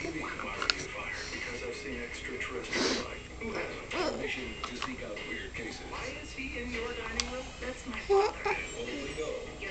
TV. I'm already fired because I've seen extraterrestrial life. Who hasn't? Permission to seek out weird cases. Why is he in your dining room? That's my father. Only know